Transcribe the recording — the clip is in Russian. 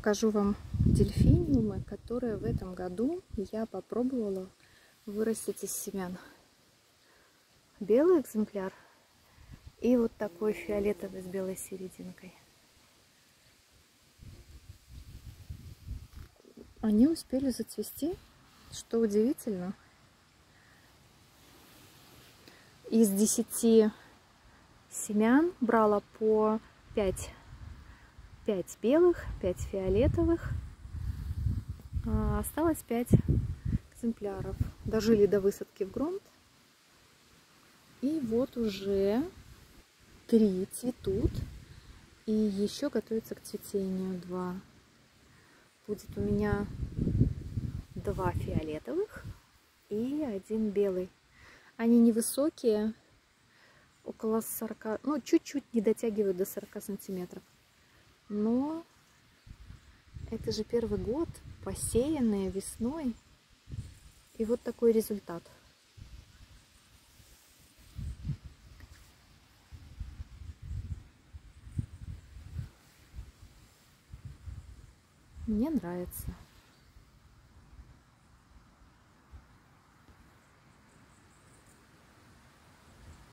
покажу вам дельфиниумы, которые в этом году я попробовала вырастить из семян. Белый экземпляр и вот такой фиолетовый с белой серединкой. Они успели зацвести, что удивительно. Из 10 семян брала по 5 белых, 5 фиолетовых. Осталось 5 экземпляров. Дожили до высадки в грунт. И вот уже 3 цветут. И еще готовится к цветению 2. Будет у меня 2 фиолетовых и 1 белый. Они невысокие, около 40, ну чуть-чуть не дотягивают до 40 сантиметров. Но это же первый год, посеянные весной. И вот такой результат. Мне нравится.